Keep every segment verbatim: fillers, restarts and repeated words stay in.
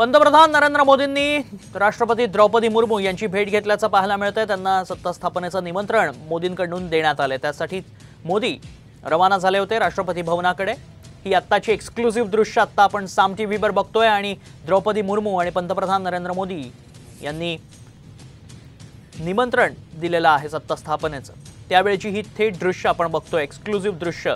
पंतप्रधान नरेंद्र मोदींनी राष्ट्रपती द्रौपदी मुर्मू यांची भेट घेतल्याचं पाहायला मिळतंय। त्यांना सत्ता स्थापनेचं निमंत्रण मोदींकडून देण्यात आले। त्यासाठी मोदी रवाना झाले होते राष्ट्रपती भवनाकडे। ही आत्ताची एक्सक्लुसिव्ह दृश्य आत्ता आपण साम टीव्हीवर बघतोय आणि द्रौपदी मुर्मू आणि पंतप्रधान नरेंद्र मोदी यांनी निमंत्रण दिलेलं आहे सत्ता स्थापनेचं। त्यावेळची ही थेट दृश्य आपण बघतोय, एक्सक्लुसिव्ह दृश्य।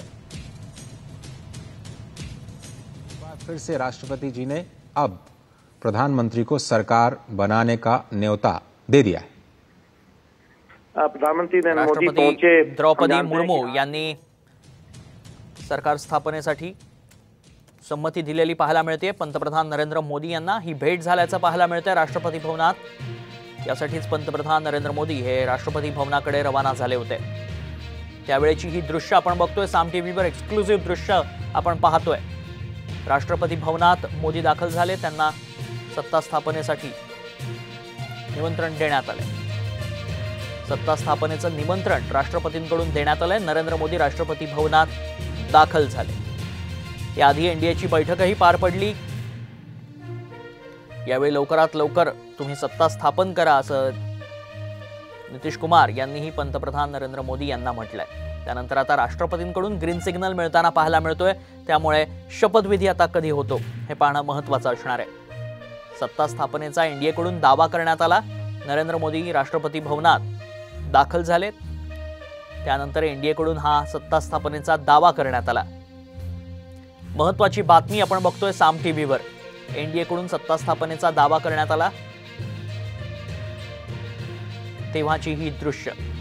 फिर से राष्ट्रपति जी ने अब प्रधानमंत्री को सरकार बनाने का न्योता दे दिया है। प्रधानमंत्री नरेंद्र मोदी राष्ट्रपती पहुंचे द्रौपदी मुर्मू यांनी सरकार स्थापनेसाठी संमती दिलेली पाहायला मिळते। पंतप्रधान नरेंद्र मोदी यांना ही भेट झाल्याचं पाहायला मिळतंय राष्ट्रपती भवनात। यासाठीच पंतप्रधान नरेंद्र मोदी हे राष्ट्रपती भवनाकडे रवाना झाले होते। त्यावेळची ही दृश्य आपण बघतोय साम टीव्हीवर, एक्सक्लुसिव्ह दृश्य आपण पाहतोय। राष्ट्रपती भवनात मोदी दाखल झाले, त्यांना सत्ता स्थापनेसाठी निमंत्रण देण्यात आले। सत्ता स्थापनेचं निमंत्रण राष्ट्रपतींकडून देण्यात आलंय। नरेंद्र मोदी राष्ट्रपती भवनात दाखल झाले। याआधी एनडीएची बैठकही पार पडली। यावेळी लवकरात लवकर तुम्ही सत्ता स्थापन करा असं नितीश कुमार यांनीही पंतप्रधान नरेंद्र मोदी यांना म्हटलंय। त्यानंतर आता राष्ट्रपतींकडून ग्रीन सिग्नल मिळताना पाहायला मिळतोय। त्यामुळे शपथविधी आता कधी होतो हे पाहणं महत्त्वाचं असणार आहे। सत्ता स्थापनेचा एनडीएकडून दावा करण्यात आला। नरेंद्र मोदी राष्ट्रपती भवनात दाखल झाले। त्यानंतर एनडीएकडून हा सत्ता स्थापनेचा दावा करण्यात आला। महत्त्वाची बातमी आपण बघतोय साम टीव्हीवर। एनडीएकडून सत्ता स्थापनेचा दावा करण्यात आला तेव्हाची ही दृश्य।